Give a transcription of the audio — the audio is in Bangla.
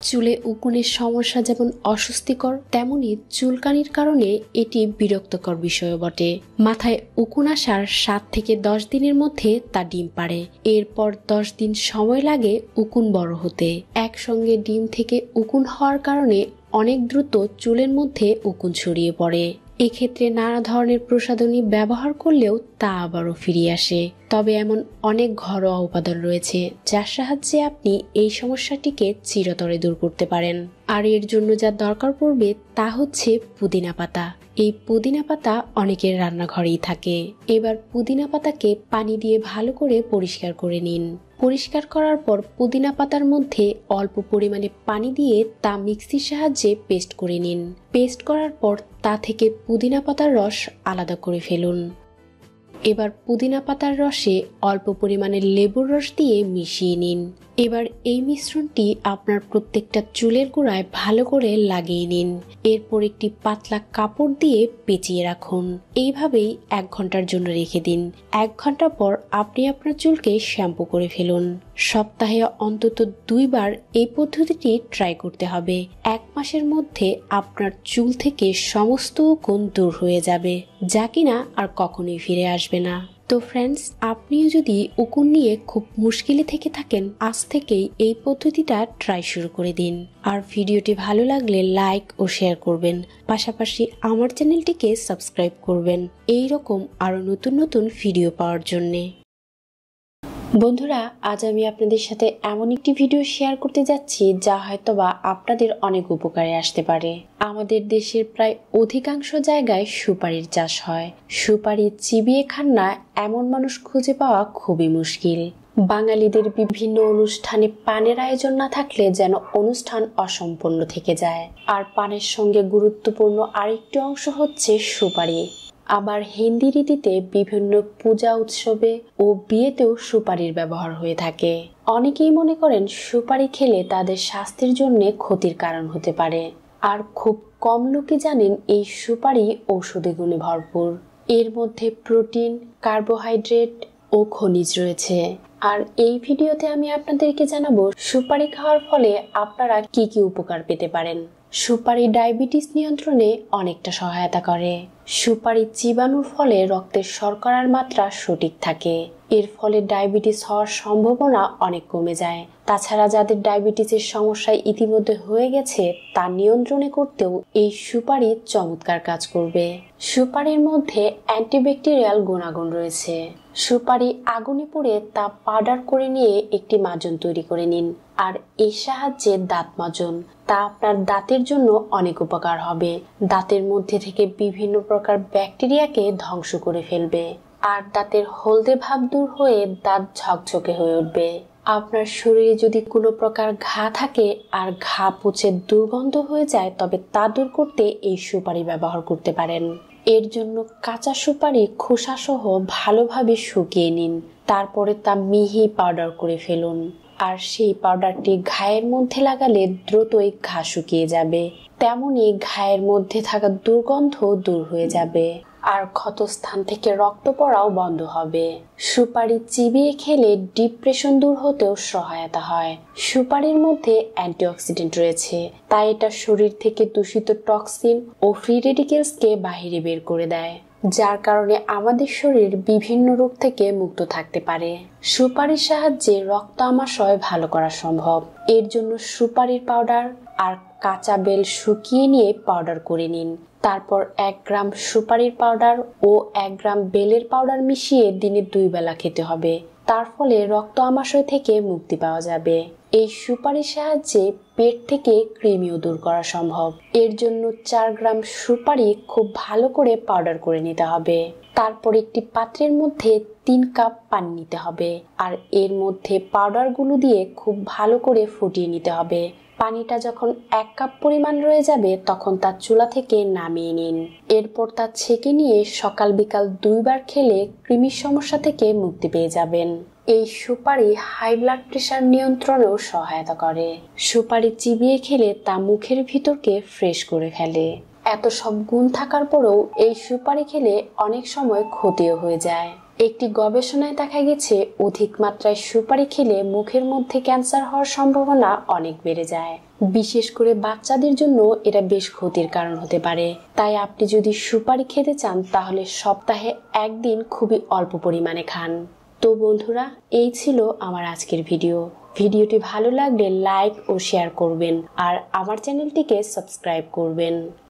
চুলে উকুনের সমস্যা যেমন অস্বস্তিকর, তেমনি চুলকানির কারণে এটি বিরক্তকর বিষয়ও বটে। মাথায় উকুন আসার 7 থেকে 10 দিনের মধ্যে তা ডিম পাড়ে। এরপর 10 দিন সময় লাগে উকুন বড় হতে। একসঙ্গে ডিম থেকে উকুন হওয়ার কারণে অনেক দ্রুত চুলের মধ্যে উকুন ছড়িয়ে পড়ে। এক্ষেত্রে নানা ধরনের প্রসাধনী ব্যবহার করলেও তা আবারও ফিরে আসে। তবে এমন অনেক ঘরোয়া উপাদান রয়েছে যার সাহায্যে আপনি এই সমস্যাটিকে চিরতরে দূর করতে পারেন। আর এর জন্য যা দরকার পড়বে তা হচ্ছে পুদিনা পাতা। এই পুদিনা পাতা অনেকের রান্নাঘরেই থাকে। এবার পুদিনা পাতাকে পানি দিয়ে ভালো করে পরিষ্কার করে নিন। পরিষ্কার করার পর পুদিনা পাতার মধ্যে অল্প পরিমাণে পানি দিয়ে তা মিক্সির সাহায্যে পেস্ট করে নিন। পেস্ট করার পর তা থেকে পুদিনা পাতার রস আলাদা করে ফেলুন। এবার পুদিনা পাতার রসে অল্প পরিমাণে লেবুর রস দিয়ে মিশিয়ে নিন। এবার এই মিশ্রণটি আপনার প্রত্যেকটা চুলের গোড়ায় ভালো করে লাগিয়ে নিন। এরপর একটি পাতলা কাপড় দিয়ে পেঁচিয়ে রাখুন। এইভাবেই 1 ঘন্টার জন্য রেখে দিন। 1 ঘন্টা পর আপনি আপনার চুলকে শ্যাম্পু করে ফেলুন। সপ্তাহে অন্তত 2 বার এই পদ্ধতিটি ট্রাই করতে হবে। 1 মাসের মধ্যে আপনার চুল থেকে সমস্ত উকুন দূর হয়ে যাবে, যা কিনা আর কখনোই ফিরে আসবে না। তো ফ্রেন্ডস, আপনিও যদি উকুন নিয়ে খুব মুশকিলে থেকে থাকেন, আজ থেকেই এই পদ্ধতিটা ট্রাই শুরু করে দিন। আর ভিডিওটি ভালো লাগলে লাইক ও শেয়ার করবেন, পাশাপাশি আমার চ্যানেলটিকে সাবস্ক্রাইব করবেন এই রকম আরো নতুন নতুন ভিডিও পাওয়ার জন্যে। বন্ধুরা, আজ আমি আপনাদের সাথে এমন একটি ভিডিও শেয়ার করতে যাচ্ছি যা হয়তোবা আপনাদের অনেক উপকারে আসতে পারে। আমাদের দেশের প্রায় অধিকাংশ জায়গায় সুপারির চাষ হয়। সুপারি চিবিয়ে খান না এমন মানুষ খুঁজে পাওয়া খুবই মুশকিল। বাঙালিদের বিভিন্ন অনুষ্ঠানে পানের আয়োজন না থাকলে যেন অনুষ্ঠান অসম্পূর্ণ থেকে যায়। আর পানের সঙ্গে গুরুত্বপূর্ণ আরেকটি অংশ হচ্ছে সুপারি। আবার হিন্দি রীতিতে বিভিন্ন পূজা উৎসবে ও বিয়েতেও সুপারির ব্যবহার হয়ে থাকে। অনেকেই মনে করেন সুপারি খেলে তাদের স্বাস্থ্যের জন্য ক্ষতির কারণ হতে পারে। আর খুব কম লোকে জানেন এই সুপারি ঔষধি গুণে ভরপুর। এর মধ্যে প্রোটিন, কার্বোহাইড্রেট ও খনিজ রয়েছে। আর এই ভিডিওতে আমি আপনাদেরকে জানাবো সুপারি খাওয়ার ফলে আপনারা কি কি উপকার পেতে পারেন। সুপারি ডায়াবেটিস নিয়ন্ত্রণে অনেকটা সহায়তা করে। সুপারি চিবানোর ফলে রক্তের শর্করার মাত্রা সঠিক থাকে। এর ফলে ডায়াবেটিস হওয়ার সম্ভাবনা অনেক কমে যায়। তাছাড়া যাদের ডায়াবেটিসের সমস্যা ইতিমধ্যে হয়ে গেছে তা নিয়ন্ত্রণে করতেও এই সুপারি চমৎকার কাজ করবে। সুপারির মধ্যে অ্যান্টিব্যাকটেরিয়াল গুণাগুণ রয়েছে। সুপারি আগুনে পুড়ে তা পাউডার করে নিয়ে একটি মাজন তৈরি করে নিন। আর এর সাহায্যে দাঁত মাজন, তা আপনার দাঁতের জন্য অনেক উপকার হবে। দাঁতের মধ্যে থেকে বিভিন্ন প্রকার ব্যাকটেরিয়াকে ধ্বংস করে ফেলবে। আর দাঁতের হলদে ভাব দূর হয়ে দাঁত ঝকঝকে হয়ে উঠবে। আপনার শরীরে যদি কোনো প্রকার ঘা থাকে আর ঘা পচে দুর্গন্ধ হয়ে যায়, তবে তা দূর করতে এই সুপারি ব্যবহার করতে পারেন। এর জন্য কাঁচা সুপারি খোসা সহ ভালোভাবে শুকিয়ে নিন। তারপরে তা মিহি পাউডার করে ফেলুন। আর সেই পাউডারটি ঘায়ের মধ্যে লাগালে দ্রুতই ঘা শুকিয়ে যাবে। তেমনি ঘায়ের মধ্যে থাকা দুর্গন্ধ দূর হয়ে যাবে। আর ক্ষতস্থান থেকে রক্ত পড়াও বন্ধ হবে। সুপারি চিবিয়ে খেলে ডিপ্রেশন দূর হতেও সহায়তা হয়। সুপারির মধ্যে অ্যান্টিঅক্সিডেন্ট রয়েছে, তাই এটা শরীর থেকে দূষিত টক্সিন ও ফ্রি রেডিকেলসকে বাহিরে বের করে দেয়, যার কারণে আমাদের শরীর বিভিন্ন রোগ থেকে মুক্ত থাকতে পারে। সুপারির সাহায্যে রক্ত আমাশয় ভালো করা সম্ভব। এর জন্য সুপারির পাউডার আর কাঁচা বেল শুকিয়ে নিয়ে পাউডার করে নিন। তারপর 1 গ্রাম সুপারির পাউডার ও 1 গ্রাম বেলের পাউডার মিশিয়ে দিনে 2 বেলা খেতে হবে। তার ফলে রক্ত আমাশয় থেকে মুক্তি পাওয়া যাবে। এই সুপারির সাহায্যে পেট থেকে কৃমিও দূর করা সম্ভব। এর জন্য 4 গ্রাম সুপারি খুব ভালো করে পাউডার করে নিতে হবে। তারপর একটি পাত্রের মধ্যে 3 কাপ পানি নিতে হবে। আর এর মধ্যে পাউডারগুলো দিয়ে খুব ভালো করে ফুটিয়ে নিতে হবে। পানিটা যখন 1 কাপ পরিমাণ রয়ে যাবে তখন তা চুলা থেকে নামিয়ে নিন। এরপর তা ছেঁকে নিয়ে সকাল বিকাল 2 বার খেলে কৃমির সমস্যা থেকে মুক্তি পেয়ে যাবেন। এই সুপারি হাই ব্লাড প্রেশার নিয়ন্ত্রণেও সহায়তা করে। সুপারি চিবিয়ে খেলে তা মুখের ভিতরকে ফ্রেশ করে ফেলে। এত সব গুণ থাকার পরেও এই সুপারি খেলে অনেক সময় ক্ষতিও হয়ে যায়। একটি গবেষণায় দেখা গেছে অধিক মাত্রায় সুপারি খেলে মুখের মধ্যে ক্যান্সার হওয়ার সম্ভাবনা অনেক বেড়ে যায়। বিশেষ করে বাচ্চাদের জন্য এটা বেশ ক্ষতির কারণ হতে পারে। তাই আপনি যদি সুপারি খেতে চান তাহলে সপ্তাহে একদিন খুবই অল্প পরিমাণে খান। তো বন্ধুরা, এই ছিল আমার আজকের ভিডিওটি ভালো লাগলে লাইক ও শেয়ার করবেন আর আমার চ্যানেলটিকে সাবস্ক্রাইব করবেন।